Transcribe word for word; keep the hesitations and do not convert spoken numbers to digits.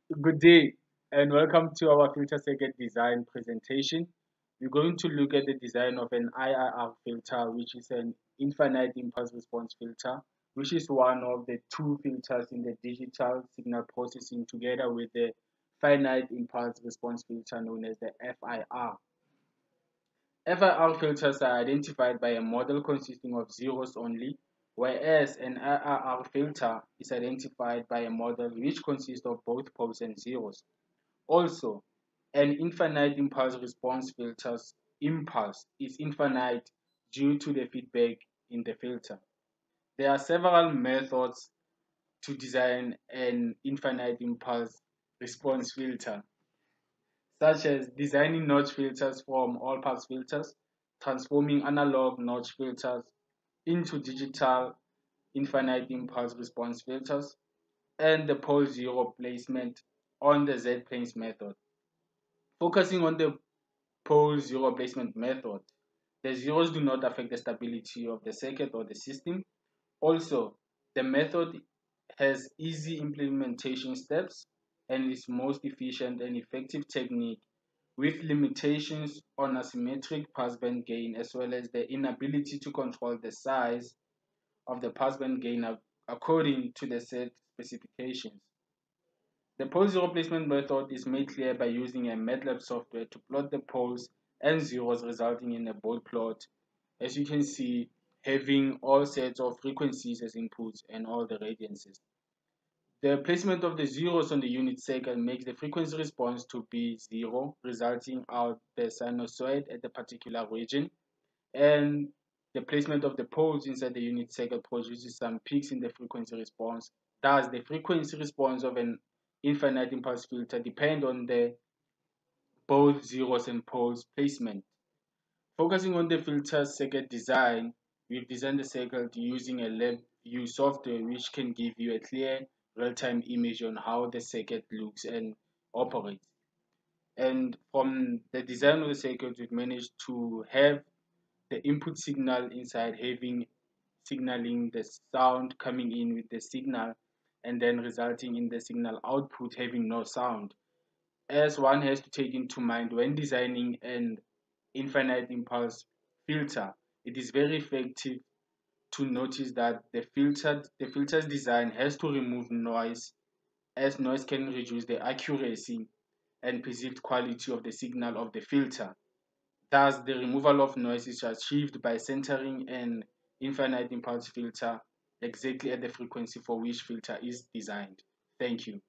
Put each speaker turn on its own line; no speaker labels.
Good day and welcome to our filter circuit design presentation. We're going to look at the design of an I I R filter, which is an infinite impulse response filter, which is one of the two filters in the digital signal processing together with the finite impulse response filter known as the F I R. F I R filters are identified by a model consisting of zeros only, whereas an I I R filter is identified by a model which consists of both poles and zeros. Also, an infinite impulse response filter's impulse is infinite due to the feedback in the filter. There are several methods to design an infinite impulse response filter, such as designing notch filters from all-pass filters, transforming analog notch filters into digital infinite impulse response filters, and the pole zero placement on the Z-planes method. Focusing on the pole zero placement method, the zeros do not affect the stability of the circuit or the system. Also, the method has easy implementation steps and is most efficient and effective technique with limitations on asymmetric passband gain as well as the inability to control the size of the passband gain according to the set specifications. The pole zero placement method is made clear by using a MATLAB software to plot the poles and zeros resulting in a bold plot, as you can see, having all sets of frequencies as inputs and all the radiances. The placement of the zeros on the unit circle makes the frequency response to be zero, resulting out the sinusoid at the particular region, and the placement of the poles inside the unit circle produces some peaks in the frequency response. Thus, the frequency response of an infinite impulse filter depend on the both zeros and poles placement. Focusing on the filter circuit design, we've designed the circuit using a LabVIEW software which can give you a clear real-time image on how the circuit looks and operates. And from the design of the circuit, we've managed to have the input signal inside having signaling the sound coming in with the signal and then resulting in the signal output having no sound. As one has to take into mind when designing an infinite impulse filter, it is very effective to notice that the filter the filter's design has to remove noise, as noise can reduce the accuracy and perceived quality of the signal of the filter. Thus, the removal of noise is achieved by centering an infinite impulse filter exactly at the frequency for which filter is designed. Thank you.